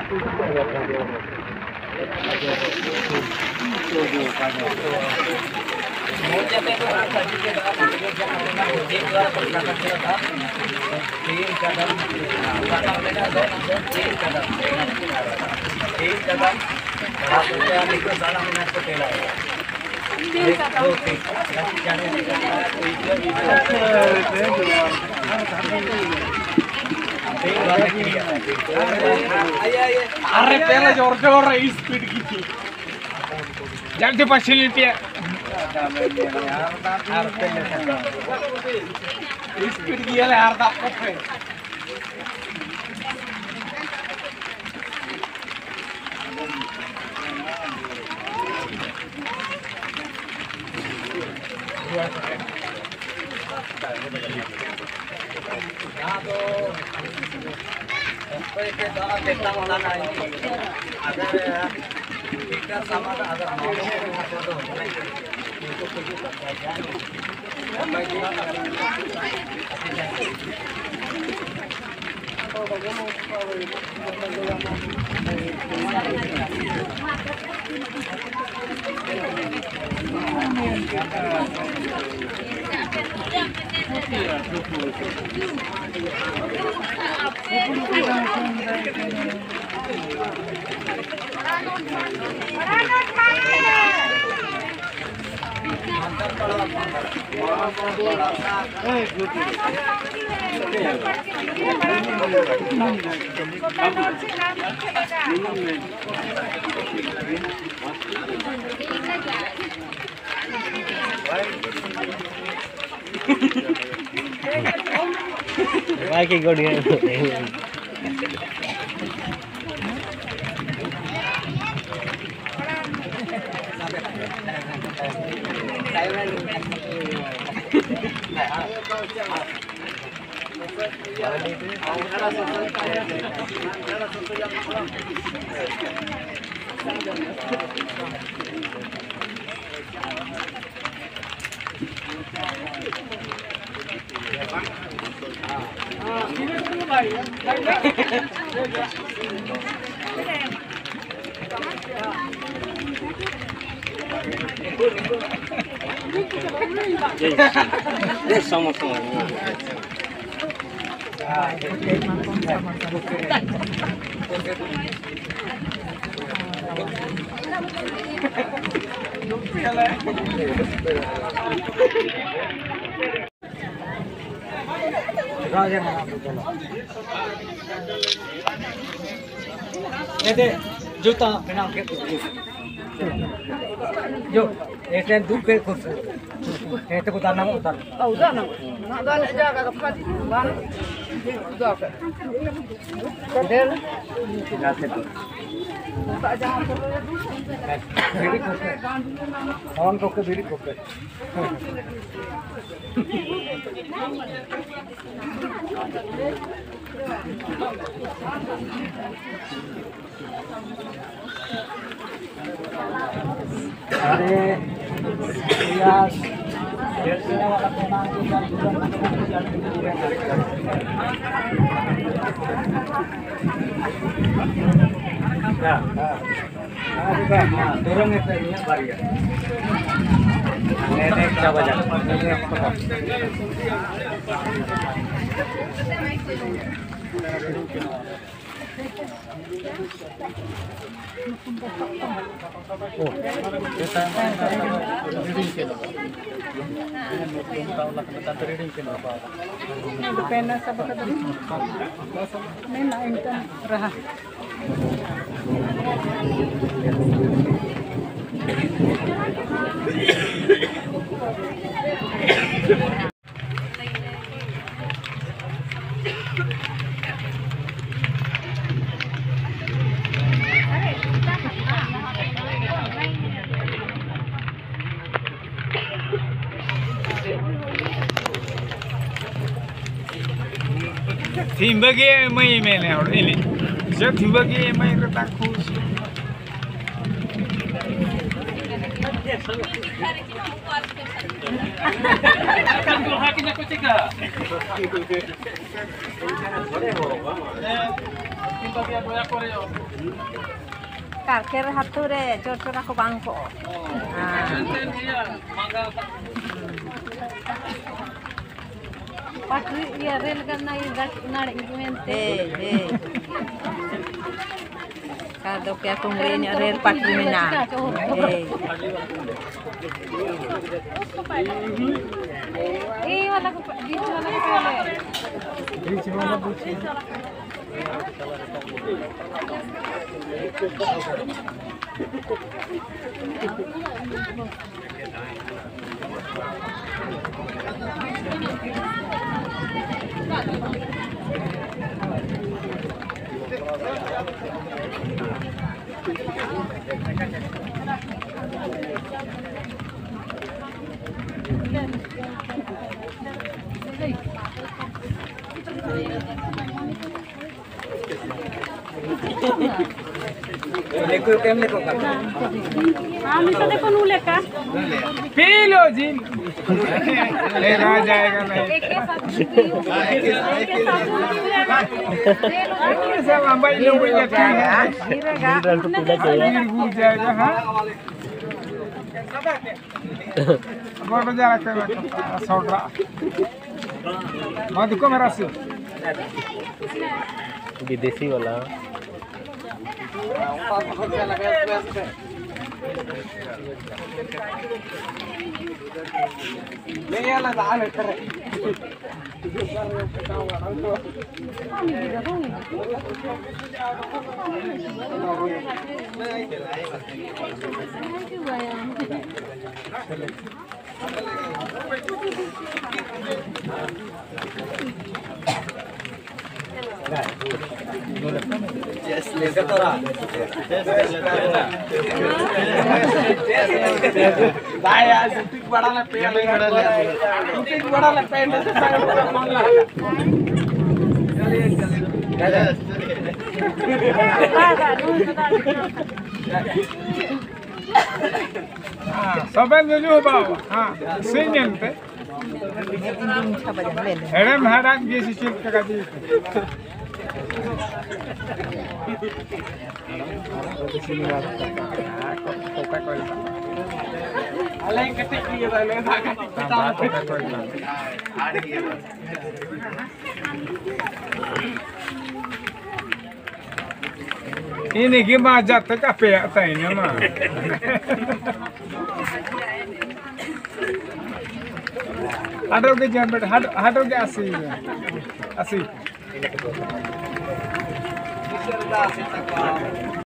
अरे पहले जोर स्पीड की थी जल्दी फैसिलिटी स्पीड की है यार आपको Why can't go to जूता पहना के जो ऐसे दुख के कुछ ऐसे उतारना उतारना जाएगा कपड़ा बांध दो पे देर जाते तो जहां पर बीड़ी कोके हम तो के बीड़ी कोके अरे यार डेढ़ वाला बना turun itu ini baria. Ini kita baca. Oh, kita reading ke loh. Ini tahun lah kita reading ke loh. Ini pena siapa kata ini? Ini lah intan raha. Timbagi mai mene or ini. Jadi timbagi mai retak khus. Kantor hakinya ko cika. Kita dia boya koreo. Karakel hature cocok aku bangko. Patri ya rel karena igat nade implemente. Kado kya kungrinya rel patri mina. Wala ko dito wala ko pala. Dito wala buci. Lekuk kem lekuk kan? Bisa देखो नू लेका P low जी ले रहा जाएगा नहीं सब अंबाई लोग जाते हैं गिर घूम जाएगा हाँ बहुत मजा आता है सौड़ा मधु को मेरा से विदेशी वाला Gaya stick bada la pe stick bada la pe से सारा मामला सब जो बाबा हाँ सिंगल पे हेडम हेडम जैसी चीज का दी अलग कटिक किए वाले भागा ini gimana jatuh kape atainya mah hadap ke jambat hadap ke asih